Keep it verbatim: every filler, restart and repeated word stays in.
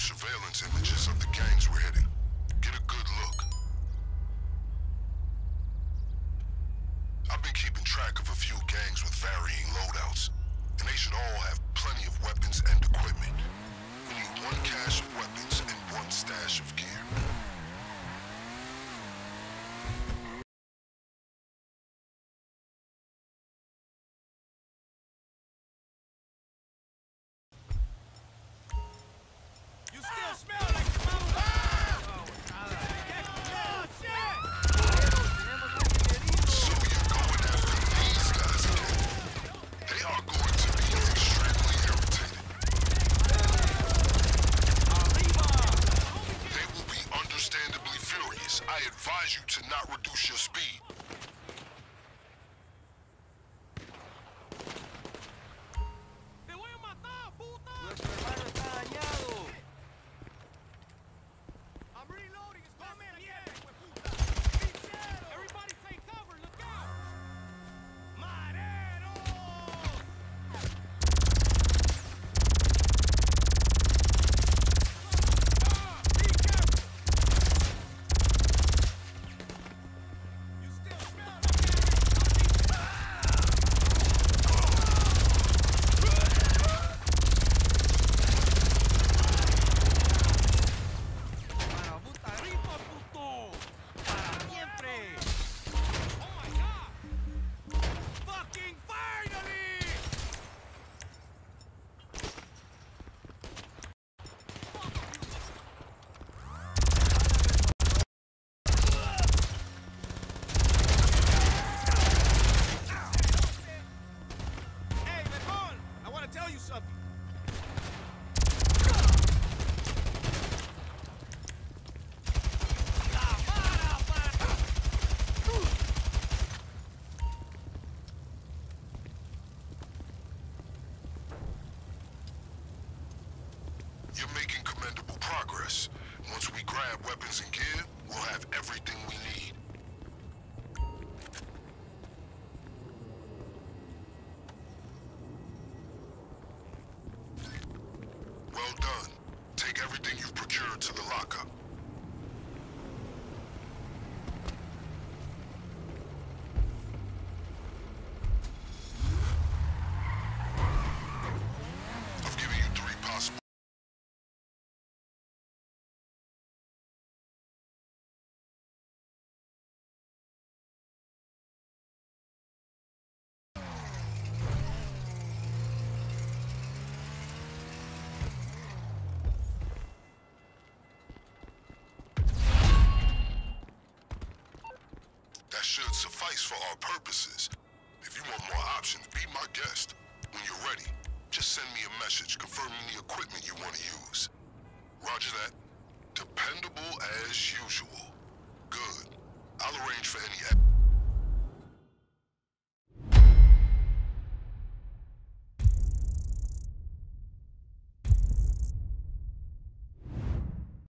surveillance images of the gangs we're hitting. Get a good look. I've been keeping track of a few gangs with varying loadouts, and they should all have plenty of weapons and equipment. We need one cache of weapons and one stash of gear. I advise you to not reduce your speed. ¡Te voy a matar, puta! ¡Nuestro hermano está dañado! I'm reloading. It's coming again. Everybody take cover. Look out. Marero! Tell you something. You're making commendable progress. Once we grab weapons and gear, we'll have everything we need. Well done. Take everything you've procured to the lockup. I've given you three possible... That should suffice for our purposes. If you want more options, be my guest. When you're ready, just send me a message confirming the equipment you want to use. Roger that. Dependable as usual. Good. I'll arrange for any...